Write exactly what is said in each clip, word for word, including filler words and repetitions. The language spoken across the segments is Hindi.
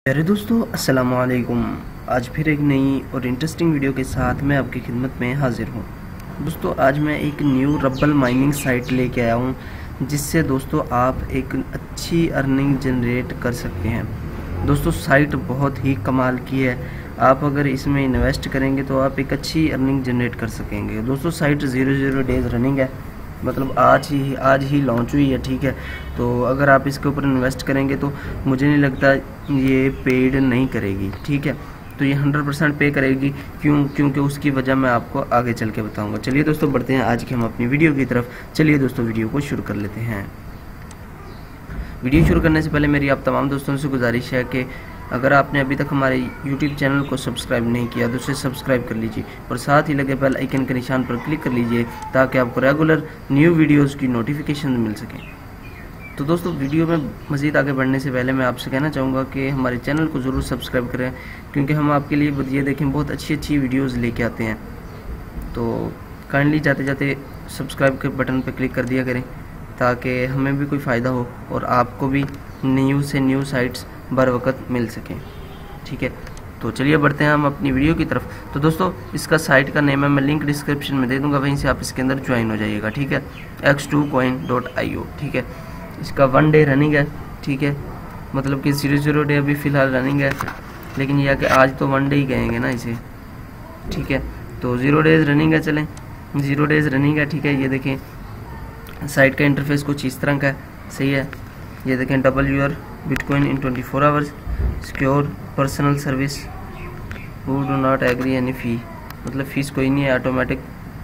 प्यारे दोस्तों, अस्सलाम वालेकुम। आज फिर एक नई और इंटरेस्टिंग वीडियो के साथ मैं आपकी खिदमत में हाजिर हूँ। दोस्तों, आज मैं एक न्यू रब्बल माइनिंग साइट लेके आया हूँ, जिससे दोस्तों आप एक अच्छी अर्निंग जनरेट कर सकते हैं। दोस्तों, साइट बहुत ही कमाल की है। आप अगर इसमें इन्वेस्ट करेंगे तो आप एक अच्छी अर्निंग जनरेट कर सकेंगे। दोस्तों, site zero zero days running है, मतलब आज ही आज ही लॉन्च हुई है। ठीक है, तो अगर आप इसके ऊपर इन्वेस्ट करेंगे तो मुझे नहीं लगता ये पेड नहीं करेगी। ठीक है, तो ये हंड्रेड परसेंट पे करेगी। क्यों? क्योंकि उसकी वजह मैं आपको आगे चल के बताऊंगा। चलिए दोस्तों, बढ़ते हैं आज की हम अपनी वीडियो की तरफ। चलिए दोस्तों, वीडियो को शुरू कर लेते हैं। वीडियो शुरू करने से पहले मेरी आप तमाम दोस्तों से गुजारिश है कि अगर आपने अभी तक हमारे यूट्यूब चैनल को सब्सक्राइब नहीं किया तो उसे सब्सक्राइब कर लीजिए और साथ ही लगे बेल आइकन के निशान पर क्लिक कर लीजिए ताकि आपको रेगुलर न्यू वीडियोस की नोटिफिकेशन मिल सके। तो दोस्तों, वीडियो में मज़ीद आगे बढ़ने से पहले मैं आपसे कहना चाहूँगा कि हमारे चैनल को ज़रूर सब्सक्राइब करें, क्योंकि हम आपके लिए ये देखें बहुत अच्छी अच्छी वीडियोज़ लेके आते हैं। तो काइंडली जाते जाते सब्सक्राइब के बटन पर क्लिक कर दिया करें ताकि हमें भी कोई फ़ायदा हो और आपको भी न्यू से न्यू साइट्स बर वक्त मिल सकें। ठीक है, तो चलिए बढ़ते हैं हम अपनी वीडियो की तरफ। तो दोस्तों, इसका साइट का नेम है, मैं लिंक डिस्क्रिप्शन में दे दूंगा, वहीं से आप इसके अंदर ज्वाइन हो जाइएगा। ठीक है, X two coin dot I O. ठीक है, इसका वन डे रनिंग है। ठीक है, मतलब कि जीरो जीरो डे अभी फ़िलहाल रनिंग है, लेकिन यह कि आज तो वन डे ही कहेंगे ना इसे। ठीक है, तो ज़ीरो डेज़ रनिंग है। चलें, ज़ीरो डेज़ रनिंग है। ठीक है, ये देखें साइट का इंटरफेस कुछ इस तरह का है। सही है, ये देखें, double your bitcoin in twenty four hours, secure personal service, who do not agree any fee, मतलब फ़ीस कोई नहीं है, ऑटोमेटिक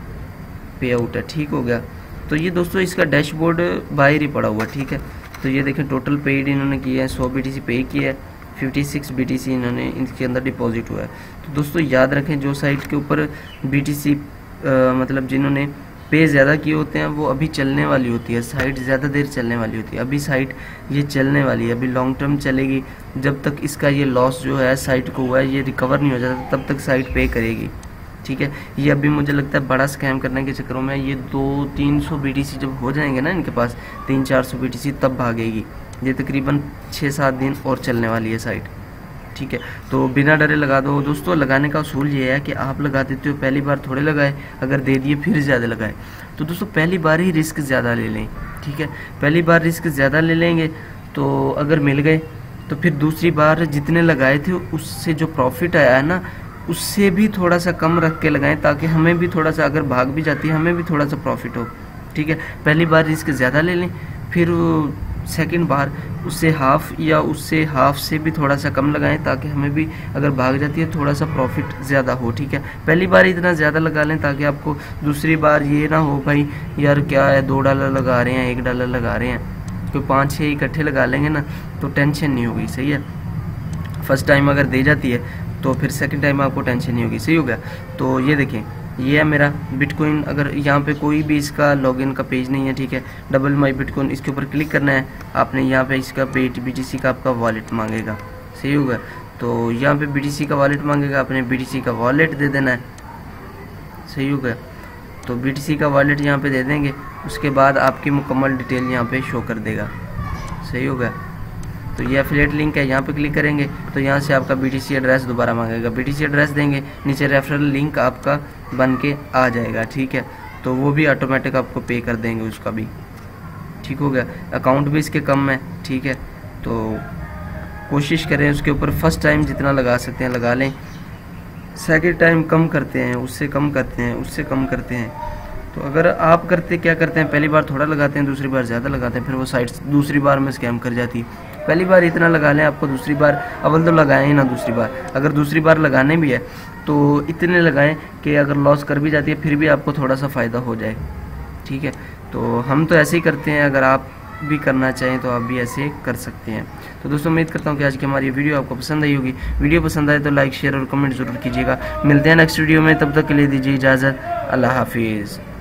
पे आउट है। ठीक हो गया। तो ये दोस्तों इसका डैशबोर्ड बाहर ही पड़ा हुआ। ठीक है, तो ये देखें टोटल पेड इन्होंने किया है, सौ बी टी सी पे किया है, fifty six B T C इन्होंने इनके अंदर डिपॉजिट हुआ है। तो दोस्तों याद रखें, जो साइट के ऊपर बी टी सी मतलब जिन्होंने पे ज़्यादा किए होते हैं वो अभी चलने वाली होती है, साइट ज़्यादा देर चलने वाली होती है। अभी साइट ये चलने वाली है, अभी लॉन्ग टर्म चलेगी। जब तक इसका ये लॉस जो है साइट को हुआ है ये रिकवर नहीं हो जाता, तब तक साइट पे करेगी। ठीक है, ये अभी मुझे लगता है बड़ा स्कैम करने के चक्करों में ये दो तीन सौ बी टी सी जब हो जाएंगे ना इनके पास, तीन चार सौ बी टी सी, तब भागेगी। ये तकरीबन छः सात दिन और चलने वाली है साइट। ठीक है, तो बिना डरे लगा दो। दोस्तों, लगाने का उसूल ये है कि आप लगा देते हो, पहली बार थोड़े लगाए, अगर दे दिए फिर ज़्यादा लगाए। तो दोस्तों पहली बार ही रिस्क ज़्यादा ले लें। ठीक है, पहली बार रिस्क ज़्यादा ले लेंगे तो अगर मिल गए तो फिर दूसरी बार जितने लगाए थे उससे जो प्रॉफिट आया है ना, उससे भी थोड़ा सा कम रख के लगाएं ताकि हमें भी थोड़ा सा, अगर भाग भी जाती है हमें भी थोड़ा सा प्रॉफिट हो। ठीक है, पहली बार रिस्क ज़्यादा ले लें, फिर सेकंड बार उससे हाफ या उससे हाफ से भी थोड़ा सा कम लगाएं ताकि हमें भी अगर भाग जाती है थोड़ा सा प्रॉफिट ज़्यादा हो। ठीक है, पहली बार इतना ज़्यादा लगा लें ताकि आपको दूसरी बार ये ना हो भाई यार क्या है, दो डॉलर लगा रहे हैं, एक डॉलर लगा रहे हैं, तो पाँच छः इकट्ठे लगा लेंगे ना तो टेंशन नहीं होगी। सही है, फर्स्ट टाइम अगर दे जाती है तो फिर सेकंड टाइम आपको टेंशन नहीं होगी। सही हो गया। तो ये देखें, ये है मेरा बिटकॉइन। अगर यहाँ पे कोई भी इसका लॉगिन का पेज नहीं है, ठीक है, डबल माई बिटकॉइन, इसके ऊपर क्लिक करना है आपने। यहाँ पे इसका बी टी सी का आपका वॉलेट मांगेगा। सही होगा, तो यहाँ पे बी टी सी का वॉलेट मांगेगा, आपने बी टी सी का वॉलेट दे देना है। सही हो गया, तो बी टी सी का वॉलेट यहाँ पे दे देंगे, उसके बाद आपकी मुकम्मल डिटेल यहाँ पे शो कर देगा। सही हो गया, तो ये एफिलिएट लिंक है, यहाँ पे क्लिक करेंगे तो यहाँ से आपका बी टी सी एड्रेस दोबारा मांगेगा, बी टी सी एड्रेस देंगे, नीचे रेफरल लिंक आपका बन के आ जाएगा। ठीक है, तो वो भी ऑटोमेटिक आपको पे कर देंगे उसका भी। ठीक हो गया, अकाउंट भी इसके कम है। ठीक है, तो कोशिश करें उसके ऊपर फर्स्ट टाइम जितना लगा सकते हैं लगा लें, सेकेंड टाइम कम करते हैं, उससे कम करते हैं, उससे कम करते हैं। तो अगर आप करते क्या करते हैं, पहली बार थोड़ा लगाते हैं, दूसरी बार ज़्यादा लगाते हैं, फिर वो साइट दूसरी बार में स्कैम कर जाती है। पहली बार इतना लगा लें, आपको दूसरी बार, अव्वल तो लगाएं ही ना दूसरी बार, अगर दूसरी बार लगाने भी है तो इतने लगाएं कि अगर लॉस कर भी जाती है फिर भी आपको थोड़ा सा फ़ायदा हो जाए। ठीक है, तो हम तो ऐसे ही करते हैं, अगर आप भी करना चाहें तो आप भी ऐसे कर सकते हैं। तो दोस्तों उम्मीद करता हूँ कि आज की हमारी वीडियो आपको पसंद आई होगी। वीडियो पसंद आए तो लाइक शेयर और कमेंट ज़रूर कीजिएगा। मिलते हैं नेक्स्ट वीडियो में, तब तक के लिए दीजिए इजाज़त। अल्लाह हाफिज़।